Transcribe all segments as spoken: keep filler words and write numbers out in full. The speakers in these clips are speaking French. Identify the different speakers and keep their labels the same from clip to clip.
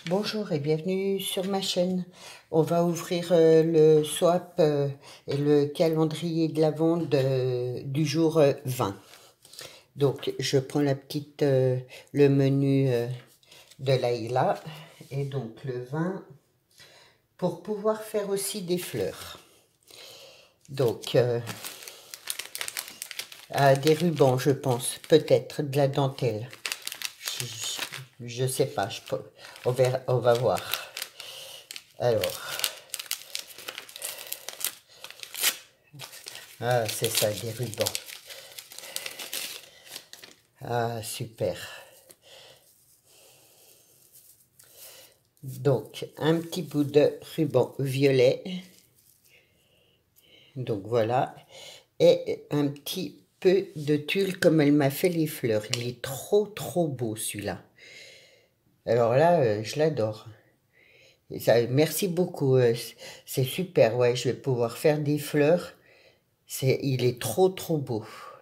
Speaker 1: Bonjour et bienvenue sur ma chaîne. On va ouvrir euh, le swap euh, et le calendrier de l'Avent de- du jour euh, vingt. Donc je prends la petite, euh, le menu euh, de Laïla et donc le vingt pour pouvoir faire aussi des fleurs. Donc euh, ah, des rubans, je pense, peut-être de la dentelle. Je, je sais pas, je peux- on verra, on va voir. Alors. Ah, c'est ça, des rubans. Ah, super. Donc, un petit bout de ruban violet. Donc, voilà. Et un petit peu de tulle comme elle m'a fait les fleurs. Il est trop, trop beau, celui-là. Alors là, euh, je l'adore. Et ça, merci beaucoup. euh, c'est super, ouais. Je vais pouvoir faire des fleurs. C'est, il est trop, trop beau.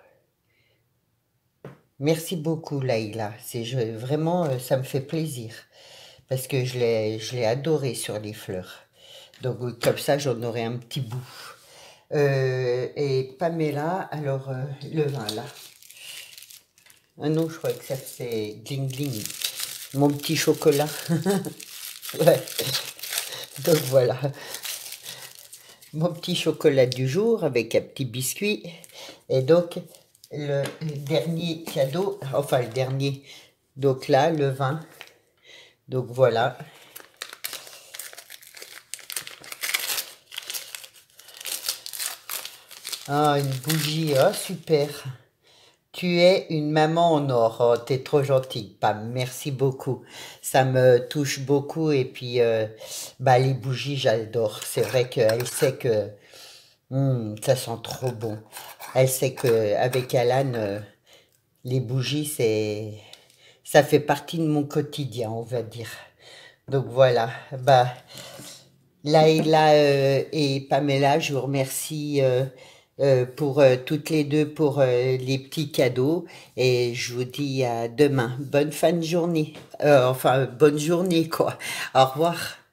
Speaker 1: Merci beaucoup, Laïla. C'est je, vraiment, euh, ça me fait plaisir. Parce que je l'ai, je l'ai adoré sur les fleurs. Donc oui, comme ça, j'en aurai un petit bout. Euh, et Pamela, alors euh, le vin là. Ah non, je crois que ça c'est gling gling. Mon petit chocolat. Ouais. Donc voilà. Mon petit chocolat du jour avec un petit biscuit. Et donc, le dernier cadeau, enfin le dernier. Donc là, le vin. Donc voilà. Ah, une bougie, ah super. Tu es une maman en or. Oh, t'es trop gentille, Pam. Merci beaucoup. Ça me touche beaucoup. Et puis, euh, bah, les bougies, j'adore. C'est vrai qu'elle sait que hum, ça sent trop bon. Elle sait que avec Alan, euh, les bougies, c'est, ça fait partie de mon quotidien, on va dire. Donc voilà. Bah, Laïla euh, et Pamela, je vous remercie euh, euh, pour euh, toutes les deux pour euh, les petits cadeaux et je vous dis à demain. Bonne fin de journée. Euh, enfin, bonne journée quoi. Au revoir.